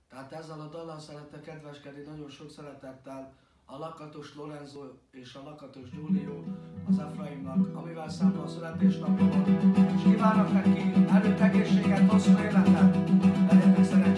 Tehát ezzel a dallal szerettek kedveskedni nagyon sok szeretettel a Lakatos Lorenzo és a Lakatos Giulio az Efraimnak, amivel számol a születésnapja van, és kívánok neki erőt, egészséget, hosszú életet, legyetek szerencsések!